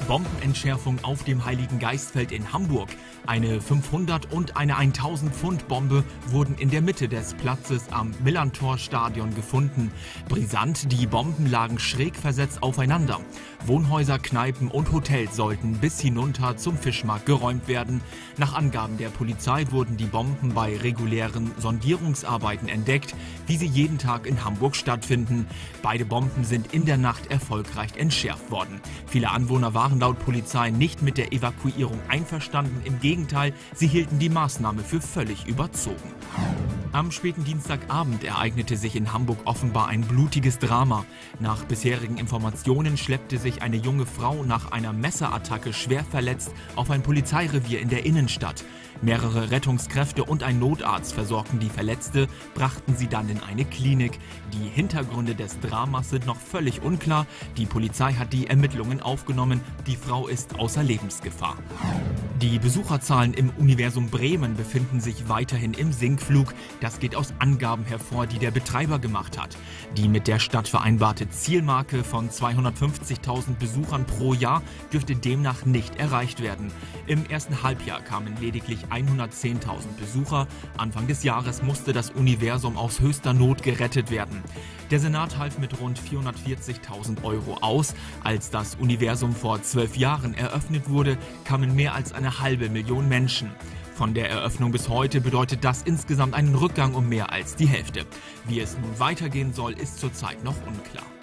Bombenentschärfung auf dem Heiligen Geistfeld in Hamburg. Eine 500 und eine 1000 Pfund Bombe wurden in der Mitte des Platzes am Millerntor-Stadion gefunden. Brisant, die Bomben lagen schräg versetzt aufeinander. Wohnhäuser, Kneipen und Hotels sollten bis hinunter zum Fischmarkt geräumt werden. Nach Angaben der Polizei wurden die Bomben bei regulären Sondierungsarbeiten entdeckt, wie sie jeden Tag in Hamburg stattfinden. Beide Bomben sind in der Nacht erfolgreich entschärft worden. Viele Anwohner waren laut Polizei nicht mit der Evakuierung einverstanden. Im Gegenteil, sie hielten die Maßnahme für völlig überzogen. Am späten Dienstagabend ereignete sich in Hamburg offenbar ein blutiges Drama. Nach bisherigen Informationen schleppte sich eine junge Frau nach einer Messerattacke schwer verletzt auf ein Polizeirevier in der Innenstadt. Mehrere Rettungskräfte und ein Notarzt versorgten die Verletzte, brachten sie dann in eine Klinik. Die Hintergründe des Dramas sind noch völlig unklar. Die Polizei hat die Ermittlungen aufgenommen. Die Frau ist außer Lebensgefahr. Die Besucherzahlen im Universum Bremen befinden sich weiterhin im Sinkflug. Das geht aus Angaben hervor, die der Betreiber gemacht hat. Die mit der Stadt vereinbarte Zielmarke von 250.000 Besuchern pro Jahr dürfte demnach nicht erreicht werden. Im ersten Halbjahr kamen lediglich 110.000 Besucher. Anfang des Jahres musste das Universum aus höchster Not gerettet werden. Der Senat half mit rund 440.000 € aus. Als das Universum vor 12 Jahren eröffnet wurde, kamen mehr als 500.000 Menschen. Von der Eröffnung bis heute bedeutet das insgesamt einen Rückgang um mehr als die Hälfte. Wie es nun weitergehen soll, ist zurzeit noch unklar.